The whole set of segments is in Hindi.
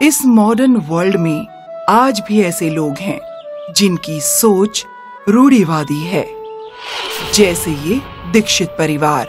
इस मॉडर्न वर्ल्ड में आज भी ऐसे लोग हैं जिनकी सोच रूढ़िवादी है, जैसे ये दीक्षित परिवार।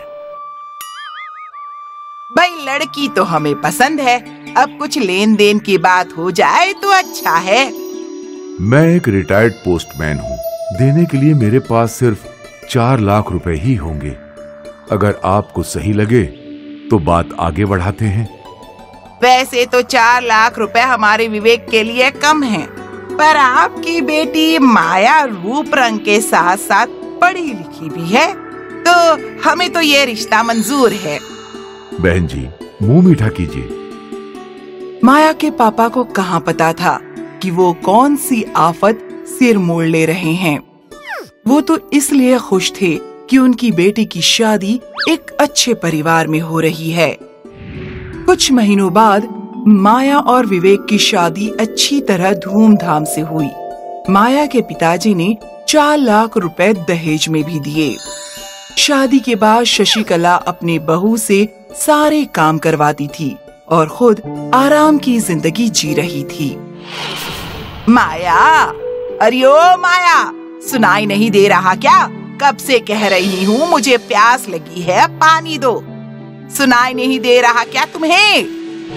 भाई लड़की तो हमें पसंद है, अब कुछ लेन देन की बात हो जाए तो अच्छा है। मैं एक रिटायर्ड पोस्टमैन हूँ, देने के लिए मेरे पास सिर्फ 4 लाख रुपए ही होंगे। अगर आपको सही लगे तो बात आगे बढ़ाते हैं। वैसे तो 4 लाख रुपए हमारे विवेक के लिए कम हैं, पर आपकी बेटी माया रूप रंग के साथ साथ पढ़ी लिखी भी है, तो हमें तो ये रिश्ता मंजूर है। बहन जी, मुंह मीठा कीजिए। माया के पापा को कहाँ पता था कि वो कौन सी आफत सिर मोड़ ले रहे हैं। वो तो इसलिए खुश थे कि उनकी बेटी की शादी एक अच्छे परिवार में हो रही है। कुछ महीनों बाद माया और विवेक की शादी अच्छी तरह धूमधाम से हुई। माया के पिताजी ने 4 लाख रुपए दहेज में भी दिए। शादी के बाद शशिकला अपने बहू से सारे काम करवाती थी और खुद आराम की जिंदगी जी रही थी। माया, अरे ओ माया, सुनाई नहीं दे रहा क्या? कब से कह रही हूँ मुझे प्यास लगी है, पानी दो। सुनाई नहीं दे रहा क्या तुम्हें?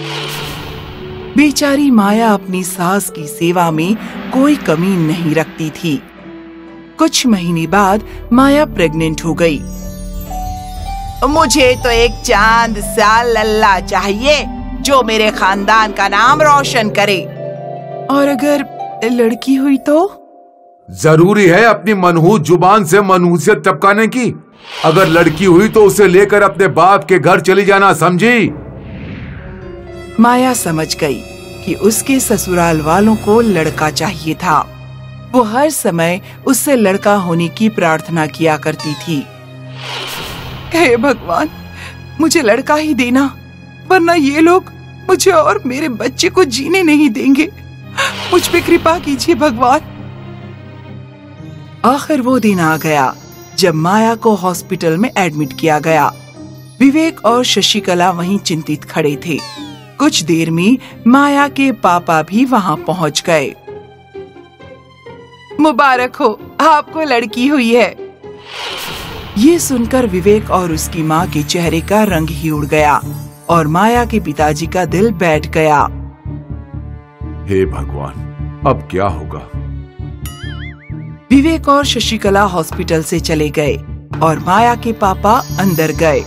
बेचारी माया अपनी सास की सेवा में कोई कमी नहीं रखती थी। कुछ महीने बाद माया प्रेग्नेंट हो गई। मुझे तो एक चांद सा लल्ला चाहिए जो मेरे खानदान का नाम रोशन करे। और अगर लड़की हुई तो? जरूरी है अपनी मनहूस जुबान से मनहूसियत टपकाने की। अगर लड़की हुई तो उसे लेकर अपने बाप के घर चली जाना, समझी? माया समझ गई कि उसके ससुराल वालों को लड़का चाहिए था। वो हर समय उससे लड़का होने की प्रार्थना किया करती थी। हे भगवान, मुझे लड़का ही देना, वरना ये लोग मुझे और मेरे बच्चे को जीने नहीं देंगे। मुझ पे कृपा कीजिए भगवान। आखिर वो दिन आ गया जब माया को हॉस्पिटल में एडमिट किया गया। विवेक और शशिकला वहीं चिंतित खड़े थे। कुछ देर में माया के पापा भी वहां पहुंच गए। मुबारक हो, आपको लड़की हुई है। ये सुनकर विवेक और उसकी माँ के चेहरे का रंग ही उड़ गया और माया के पिताजी का दिल बैठ गया। हे भगवान, अब क्या होगा? विवेक और शशिकला हॉस्पिटल से चले गए और माया के पापा अंदर गए।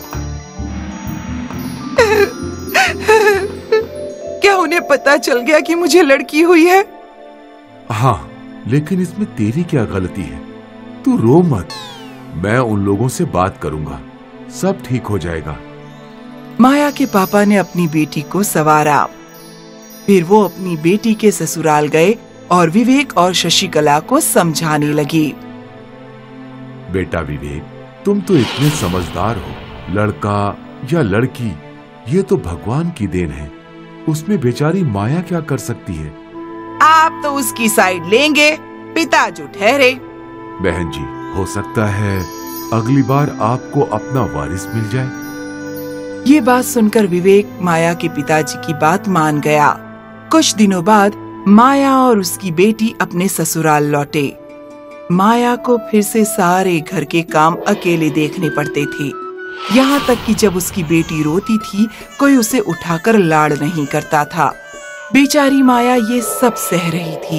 क्या उन्हें पता चल गया कि मुझे लड़की हुई है? हाँ, लेकिन इसमें तेरी क्या गलती है? तू रो मत, मैं उन लोगों से बात करूंगा, सब ठीक हो जाएगा। माया के पापा ने अपनी बेटी को संवारा। फिर वो अपनी बेटी के ससुराल गए और विवेक और शशिकला को समझाने लगे। बेटा विवेक, तुम तो इतने समझदार हो। लड़का या लड़की, ये तो भगवान की देन है। उसमें बेचारी माया क्या कर सकती है? आप तो उसकी साइड लेंगे, पिता जो ठहरे। बहन जी, हो सकता है अगली बार आपको अपना वारिस मिल जाए। ये बात सुनकर विवेक माया के पिताजी की बात मान गया। कुछ दिनों बाद माया और उसकी बेटी अपने ससुराल लौटे। माया को फिर से सारे घर के काम अकेले देखने पड़ते थे। यहाँ तक कि जब उसकी बेटी रोती थी, कोई उसे उठाकर लाड़ नहीं करता था। बेचारी माया ये सब सह रही थी।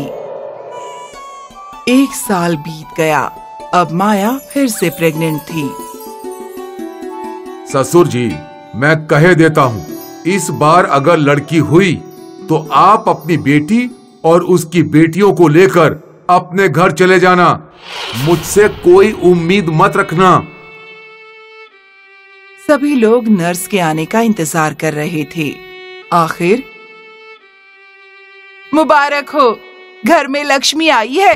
1 साल बीत गया। अब माया फिर से प्रेग्नेंट थी। ससुर जी, मैं कहे देता हूँ, इस बार अगर लड़की हुई तो आप अपनी बेटी और उसकी बेटियों को लेकर अपने घर चले जाना। मुझसे कोई उम्मीद मत रखना। सभी लोग नर्स के आने का इंतजार कर रहे थे। आखिर मुबारक हो, घर में लक्ष्मी आई है।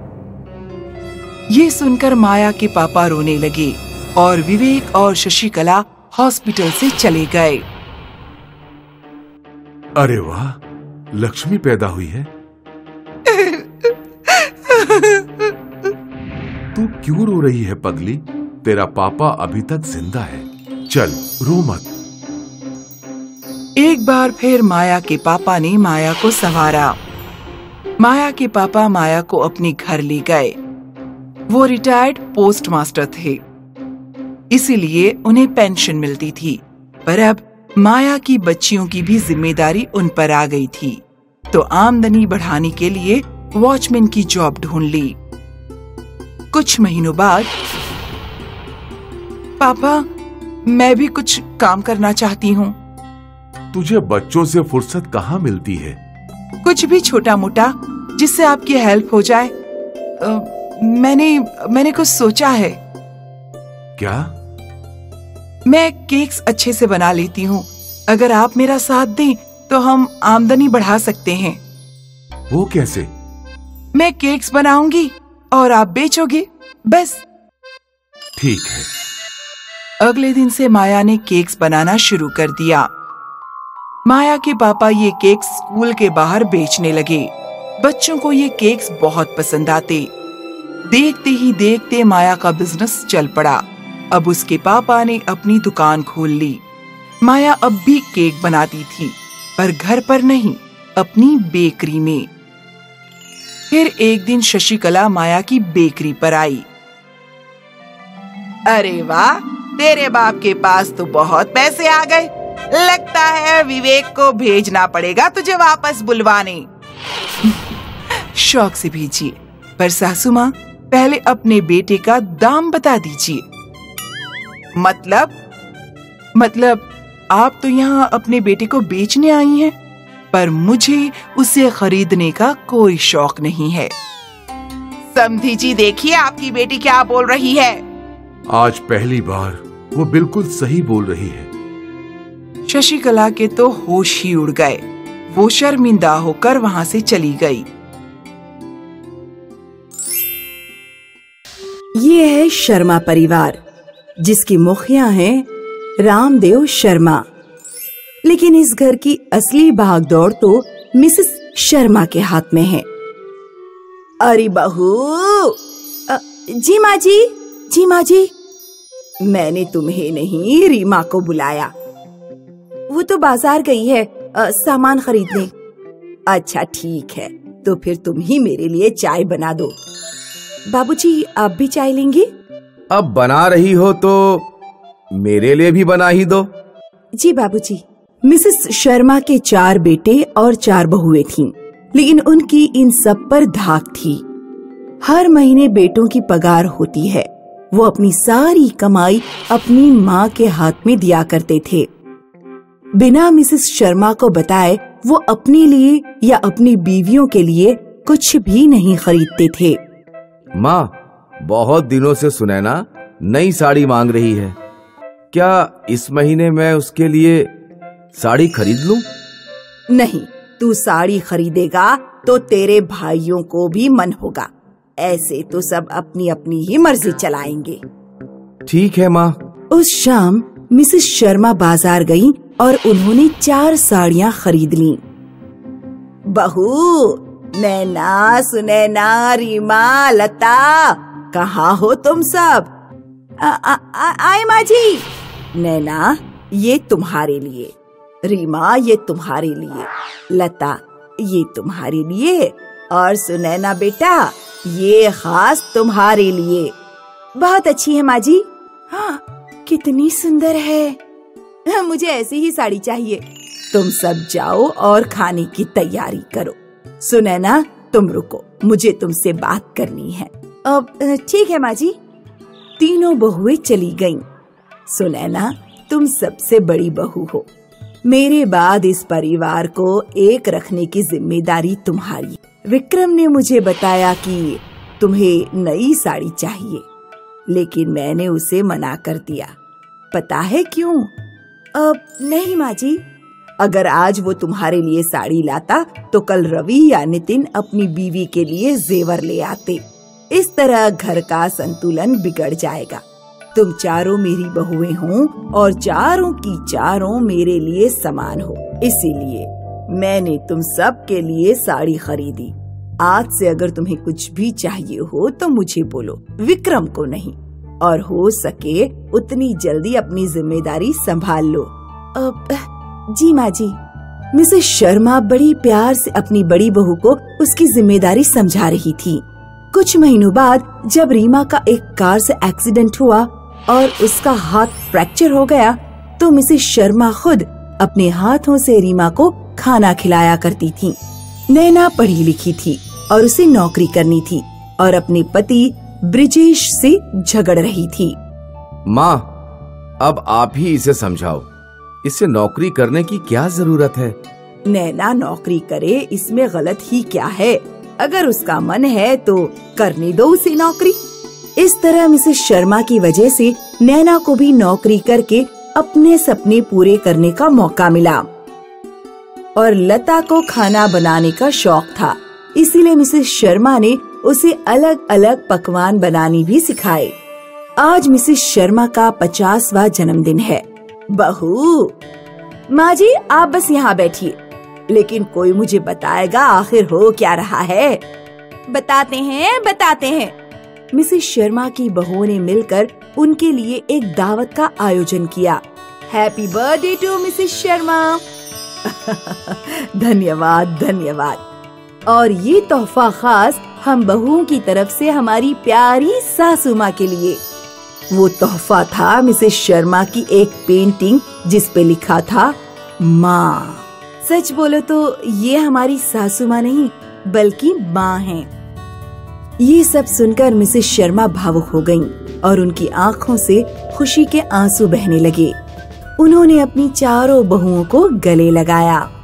ये सुनकर माया के पापा रोने लगे और विवेक और शशिकला हॉस्पिटल से चले गए। अरे वाह, लक्ष्मी पैदा हुई है। तू क्यों रो रही है पगली? तेरा पापा अभी तक जिंदा है। चल, रो मत। एक बार फिर माया के पापा ने माया को संवारा। माया के पापा माया को अपने घर ले गए। वो रिटायर्ड पोस्टमास्टर थे, इसीलिए उन्हें पेंशन मिलती थी। पर अब माया की बच्चियों की भी जिम्मेदारी उन पर आ गई थी, तो आमदनी बढ़ाने के लिए वॉचमैन की जॉब ढूंढ ली। कुछ महीनों बाद, पापा मैं भी कुछ काम करना चाहती हूँ। तुझे बच्चों से फुर्सत कहाँ मिलती है? कुछ भी छोटा मोटा जिससे आपकी हेल्प हो जाए। मैंने कुछ सोचा है। क्या? मैं केक्स अच्छे से बना लेती हूँ। अगर आप मेरा साथ दें तो हम आमदनी बढ़ा सकते हैं। वो कैसे? मैं केक्स बनाऊंगी और आप बेचोगे, बस। ठीक है। अगले दिन से माया ने केक्स बनाना शुरू कर दिया। माया के पापा ये केक्स स्कूल के बाहर बेचने लगे। बच्चों को ये केक्स बहुत पसंद आते। देखते ही देखते माया का बिजनेस चल पड़ा। अब उसके पापा ने अपनी दुकान खोल ली। माया अब भी केक बनाती थी, पर घर पर नहीं, अपनी बेकरी में। फिर एक दिन शशिकला माया की बेकरी पर आई। अरे वाह, तेरे बाप के पास तो बहुत पैसे आ गए। लगता है विवेक को भेजना पड़ेगा तुझे वापस बुलवाने। शौक से भेजिए, पर सासू माँ पहले अपने बेटे का दाम बता दीजिए। मतलब आप तो यहाँ अपने बेटे को बेचने आई हैं, पर मुझे उसे खरीदने का कोई शौक नहीं है। समधी जी, देखिए आपकी बेटी क्या बोल रही है। आज पहली बार वो बिल्कुल सही बोल रही है। शशिकला के तो होश ही उड़ गए। वो शर्मिंदा होकर वहां से चली गई। ये है शर्मा परिवार, जिसकी मुखिया हैं रामदेव शर्मा। लेकिन इस घर की असली भागदौड़ तो मिसेस शर्मा के हाथ में है। अरे बहू, जी माँ जी, जी माँ जी, मैंने तुम्हें नहीं रीमा को बुलाया। वो तो बाजार गई है सामान खरीदने। अच्छा ठीक है, तो फिर तुम ही मेरे लिए चाय बना दो। बाबूजी, आप भी चाय लेंगे? अब बना रही हो तो मेरे लिए भी बना ही दो। जी बाबूजी। मिसेस शर्मा के 4 बेटे और 4 बहुएं थीं, लेकिन उनकी इन सब पर धाक थी। हर महीने बेटों की पगार होती है। वो अपनी सारी कमाई अपनी माँ के हाथ में दिया करते थे। बिना मिसेस शर्मा को बताए वो अपने लिए या अपनी बीवियों के लिए कुछ भी नहीं खरीदते थे। माँ, बहुत दिनों से सुनैना नई साड़ी मांग रही है। क्या इस महीने मैं उसके लिए साड़ी खरीद लूं? नहीं, तू साड़ी खरीदेगा तो तेरे भाइयों को भी मन होगा। ऐसे तो सब अपनी अपनी ही मर्जी चलाएंगे। ठीक है माँ। उस शाम मिसेस शर्मा बाजार गईं और उन्होंने 4 साड़ियाँ खरीद लीं। बहू, नैना, सुनैना, रीमा, लता, कहाँ हो तुम सब? आए माँ जी। नैना, ये तुम्हारे लिए। रीमा, ये तुम्हारे लिए। लता, ये तुम्हारे लिए। और सुनैना बेटा, ये खास तुम्हारे लिए। बहुत अच्छी है माँ जी। हाँ, कितनी सुंदर है। मुझे ऐसी ही साड़ी चाहिए। तुम सब जाओ और खाने की तैयारी करो। सुनैना, तुम रुको, मुझे तुमसे बात करनी है। अब ठीक है माँ जी। तीनों बहुएं चली गईं। सुनैना, तुम सबसे बड़ी बहू हो। मेरे बाद इस परिवार को एक रखने की जिम्मेदारी तुम्हारी। विक्रम ने मुझे बताया कि तुम्हें नई साड़ी चाहिए, लेकिन मैंने उसे मना कर दिया। पता है क्यों? अब नहीं माँ जी। अगर आज वो तुम्हारे लिए साड़ी लाता तो कल रवि या नितिन अपनी बीवी के लिए जेवर ले आते। इस तरह घर का संतुलन बिगड़ जाएगा। तुम चारों मेरी बहुएं हो और चारों की चारों मेरे लिए समान हो, इसीलिए मैंने तुम सब के लिए साड़ी खरीदी। आज से अगर तुम्हें कुछ भी चाहिए हो तो मुझे बोलो, विक्रम को नहीं। और हो सके उतनी जल्दी अपनी जिम्मेदारी संभाल लो। जी माँ जी। मिसेस शर्मा बड़ी प्यार से अपनी बड़ी बहू को उसकी जिम्मेदारी समझा रही थी। कुछ महीनों बाद जब रीमा का एक कार से एक्सीडेंट हुआ और उसका हाथ फ्रैक्चर हो गया, तो मिसेस शर्मा खुद अपने हाथों से रीमा को खाना खिलाया करती थी। नैना पढ़ी लिखी थी और उसे नौकरी करनी थी और अपने पति ब्रिजेश से झगड़ रही थी। माँ, अब आप ही इसे समझाओ, इसे नौकरी करने की क्या जरूरत है? नैना नौकरी करे, इसमें गलत ही क्या है? अगर उसका मन है तो करने दो उसे नौकरी। इस तरह मिसेस शर्मा की वजह से नैना को भी नौकरी करके अपने सपने पूरे करने का मौका मिला। और लता को खाना बनाने का शौक था, इसीलिए मिसेस शर्मा ने उसे अलग अलग पकवान बनानी भी सिखाए। आज मिसेस शर्मा का 50वां जन्मदिन है। बहू, माँ जी आप बस यहाँ बैठिए, लेकिन कोई मुझे बताएगा आखिर हो क्या रहा है? बताते हैं। मिसेस शर्मा की बहुओं ने मिलकर उनके लिए एक दावत का आयोजन किया। Happy birthday to Mrs Sharma. धन्यवाद। और ये तोहफा खास हम बहुओं की तरफ से हमारी प्यारी सासू माँ के लिए। वो तोहफा था मिसेस शर्मा की एक पेंटिंग जिस पे लिखा था माँ। सच बोलो तो ये हमारी सासू माँ नहीं बल्कि माँ हैं। ये सब सुनकर मिसेस शर्मा भावुक हो गईं और उनकी आँखों से खुशी के आंसू बहने लगे। उन्होंने अपनी चारों बहुओं को गले लगाया।